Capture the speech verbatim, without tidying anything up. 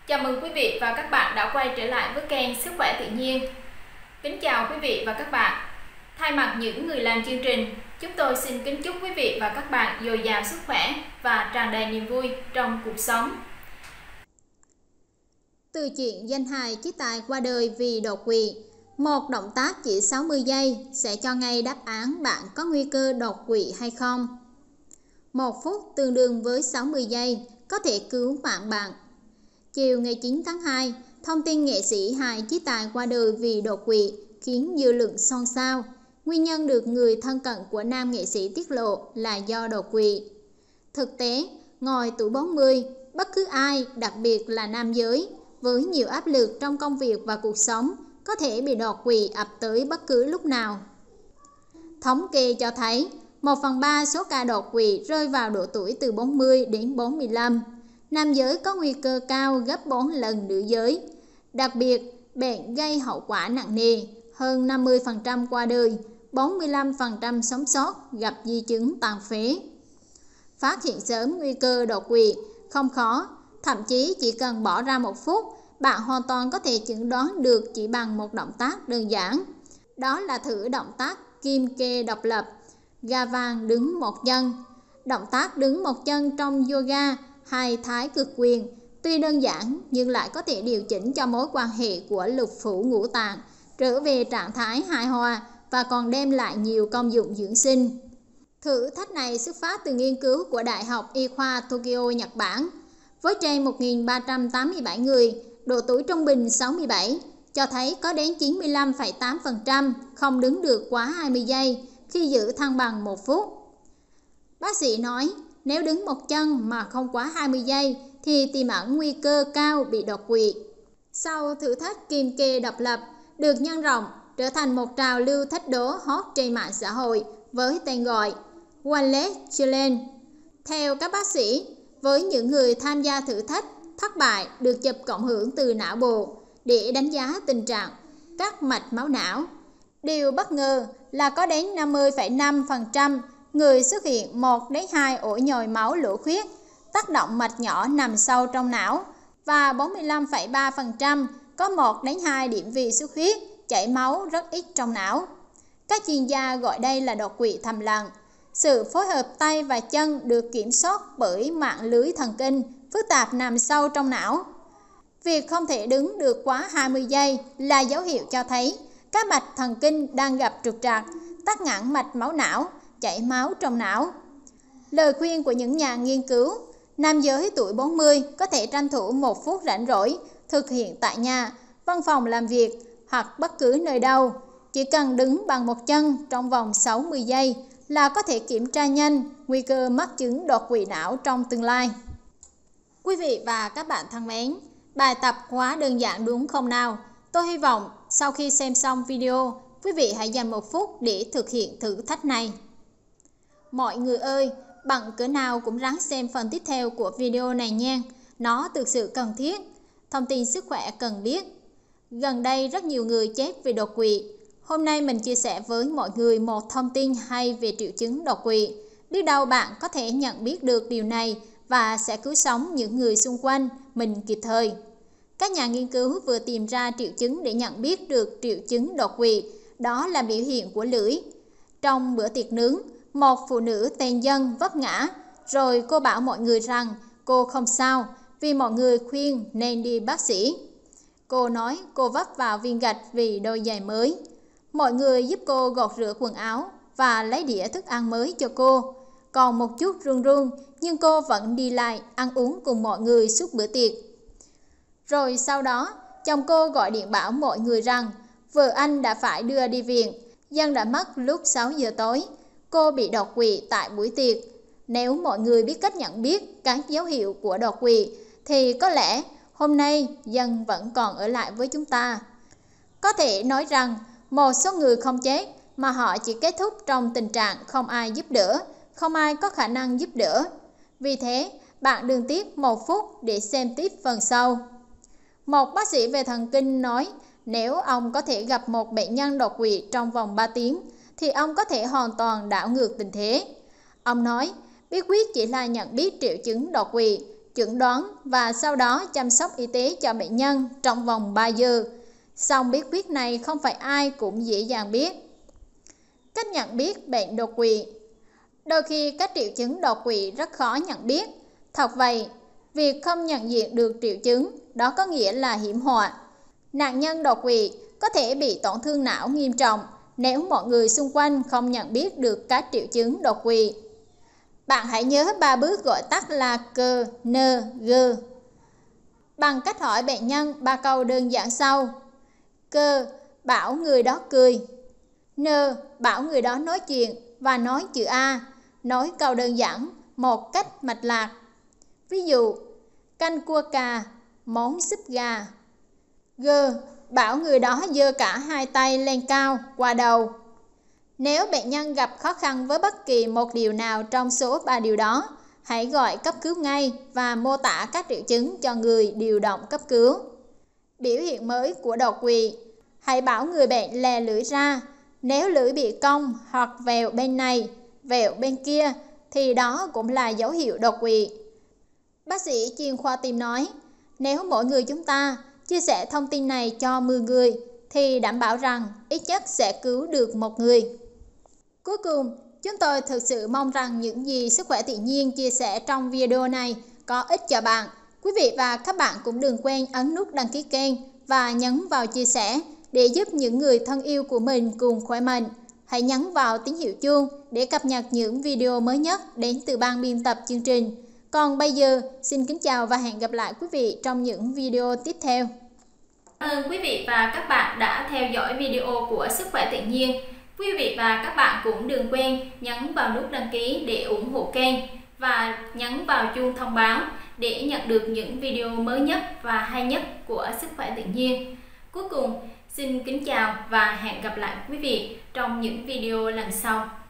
Chào mừng quý vị và các bạn đã quay trở lại với kênh Sức khỏe tự nhiên. Kính chào quý vị và các bạn. Thay mặt những người làm chương trình, chúng tôi xin kính chúc quý vị và các bạn dồi dào sức khỏe và tràn đầy niềm vui trong cuộc sống. Từ chuyện danh hài Chí Tài qua đời vì đột quỵ, một động tác chỉ sáu mươi giây sẽ cho ngay đáp án bạn có nguy cơ đột quỵ hay không. Một phút tương đương với sáu mươi giây có thể cứu mạng bạn. Chiều ngày chín tháng hai, thông tin nghệ sĩ hài Chí Tài qua đời vì đột quỵ khiến dư luận xôn xao. Nguyên nhân được người thân cận của nam nghệ sĩ tiết lộ là do đột quỵ. Thực tế, ngoài tuổi bốn mươi, bất cứ ai, đặc biệt là nam giới, với nhiều áp lực trong công việc và cuộc sống, có thể bị đột quỵ ập tới bất cứ lúc nào. Thống kê cho thấy, một phần ba số ca đột quỵ rơi vào độ tuổi từ bốn mươi đến bốn mươi lăm. Nam giới có nguy cơ cao gấp bốn lần nữ giới. Đặc biệt, bệnh gây hậu quả nặng nề, hơn năm mươi phần trăm qua đời, bốn mươi lăm phần trăm sống sót gặp di chứng tàn phế. Phát hiện sớm nguy cơ đột quỵ không khó, thậm chí chỉ cần bỏ ra một phút, bạn hoàn toàn có thể chẩn đoán được chỉ bằng một động tác đơn giản. Đó là thử động tác kim kê độc lập, gà vàng đứng một chân. Động tác đứng một chân trong yoga hay thái cực quyền tuy đơn giản nhưng lại có thể điều chỉnh cho mối quan hệ của lục phủ ngũ tạng trở về trạng thái hài hòa và còn đem lại nhiều công dụng dưỡng sinh. Thử thách này xuất phát từ nghiên cứu của Đại học Y khoa Tokyo, Nhật Bản. Với trên một nghìn ba trăm tám mươi bảy người, độ tuổi trung bình sáu mươi bảy, cho thấy có đến chín mươi lăm phẩy tám phần trăm không đứng được quá hai mươi giây khi giữ thăng bằng một phút. Bác sĩ nói, nếu đứng một chân mà không quá hai mươi giây thì tiềm ẩn nguy cơ cao bị đột quỵ. Sau thử thách kim kê độc lập được nhân rộng trở thành một trào lưu thách đố hot trên mạng xã hội với tên gọi One Leg Challenge. Theo các bác sĩ, với những người tham gia thử thách thất bại được chụp cộng hưởng từ não bộ để đánh giá tình trạng các mạch máu não. Điều bất ngờ là có đến năm mươi phẩy năm phần trăm người xuất hiện một đến hai ổ nhồi máu lỗ khuyết, tác động mạch nhỏ nằm sâu trong não và bốn mươi lăm phẩy ba phần trăm có một đến hai điểm vì xuất huyết, chảy máu rất ít trong não. Các chuyên gia gọi đây là đột quỵ thầm lặng. Sự phối hợp tay và chân được kiểm soát bởi mạng lưới thần kinh phức tạp nằm sâu trong não. Việc không thể đứng được quá hai mươi giây là dấu hiệu cho thấy các mạch thần kinh đang gặp trục trặc, tắc nghẽn mạch máu não, chảy máu trong não. Lời khuyên của những nhà nghiên cứu, nam giới tuổi bốn mươi có thể tranh thủ một phút rảnh rỗi, thực hiện tại nhà, văn phòng làm việc hoặc bất cứ nơi đâu. Chỉ cần đứng bằng một chân trong vòng sáu mươi giây là có thể kiểm tra nhanh nguy cơ mắc chứng đột quỵ não trong tương lai. Quý vị và các bạn thân mến, bài tập quá đơn giản đúng không nào? Tôi hy vọng sau khi xem xong video, quý vị hãy dành một phút để thực hiện thử thách này. Mọi người ơi, bận cỡ nào cũng ráng xem phần tiếp theo của video này nha. Nó thực sự cần thiết. Thông tin sức khỏe cần biết. Gần đây rất nhiều người chết vì đột quỵ. Hôm nay mình chia sẻ với mọi người một thông tin hay về triệu chứng đột quỵ. Biết đâu bạn có thể nhận biết được điều này và sẽ cứu sống những người xung quanh mình kịp thời. Các nhà nghiên cứu vừa tìm ra triệu chứng để nhận biết được triệu chứng đột quỵ. Đó là biểu hiện của lưỡi. Trong bữa tiệc nướng, một phụ nữ tên Dân vấp ngã, rồi cô bảo mọi người rằng cô không sao vì mọi người khuyên nên đi bác sĩ. Cô nói cô vấp vào viên gạch vì đôi giày mới. Mọi người giúp cô gọt rửa quần áo và lấy đĩa thức ăn mới cho cô. Còn một chút run run, nhưng cô vẫn đi lại ăn uống cùng mọi người suốt bữa tiệc. Rồi sau đó, chồng cô gọi điện bảo mọi người rằng vợ anh đã phải đưa đi viện. Dân đã mất lúc sáu giờ tối. Cô bị đột quỵ tại buổi tiệc. Nếu mọi người biết cách nhận biết các dấu hiệu của đột quỵ, thì có lẽ hôm nay Dân vẫn còn ở lại với chúng ta. Có thể nói rằng một số người không chết mà họ chỉ kết thúc trong tình trạng không ai giúp đỡ, không ai có khả năng giúp đỡ. Vì thế, bạn đừng tiếc một phút để xem tiếp phần sau. Một bác sĩ về thần kinh nói nếu ông có thể gặp một bệnh nhân đột quỵ trong vòng ba tiếng, thì ông có thể hoàn toàn đảo ngược tình thế. Ông nói, bí quyết chỉ là nhận biết triệu chứng đột quỵ, chẩn đoán và sau đó chăm sóc y tế cho bệnh nhân trong vòng ba giờ. Song bí quyết này không phải ai cũng dễ dàng biết. Cách nhận biết bệnh đột quỵ. Đôi khi các triệu chứng đột quỵ rất khó nhận biết. Thật vậy, việc không nhận diện được triệu chứng, đó có nghĩa là hiểm họa. Nạn nhân đột quỵ có thể bị tổn thương não nghiêm trọng nếu mọi người xung quanh không nhận biết được các triệu chứng đột quỵ. Bạn hãy nhớ ba bước gọi tắt là C, N, G bằng cách hỏi bệnh nhân ba câu đơn giản sau. C. Bảo người đó cười. N. Bảo người đó nói chuyện và nói chữ A, nói câu đơn giản một cách mạch lạc. Ví dụ, canh cua cà, món súp gà. G. Bảo người đó giơ cả hai tay lên cao, qua đầu. Nếu bệnh nhân gặp khó khăn với bất kỳ một điều nào trong số ba điều đó, hãy gọi cấp cứu ngay và mô tả các triệu chứng cho người điều động cấp cứu. Biểu hiện mới của đột quỵ. Hãy bảo người bệnh lè lưỡi ra. Nếu lưỡi bị cong hoặc vèo bên này, vèo bên kia, thì đó cũng là dấu hiệu đột quỵ. Bác sĩ chuyên khoa tim nói, nếu mỗi người chúng ta chia sẻ thông tin này cho mười người, thì đảm bảo rằng ít nhất sẽ cứu được một người. Cuối cùng, chúng tôi thực sự mong rằng những gì Sức khỏe tự nhiên chia sẻ trong video này có ích cho bạn. Quý vị và các bạn cũng đừng quên ấn nút đăng ký kênh và nhấn vào chia sẻ để giúp những người thân yêu của mình cùng khỏe mạnh. Hãy nhấn vào tín hiệu chuông để cập nhật những video mới nhất đến từ ban biên tập chương trình. Còn bây giờ, xin kính chào và hẹn gặp lại quý vị trong những video tiếp theo. Cảm ơn quý vị và các bạn đã theo dõi video của Sức khỏe tự nhiên. Quý vị và các bạn cũng đừng quên nhấn vào nút đăng ký để ủng hộ kênh và nhấn vào chuông thông báo để nhận được những video mới nhất và hay nhất của Sức khỏe tự nhiên. Cuối cùng, xin kính chào và hẹn gặp lại quý vị trong những video lần sau.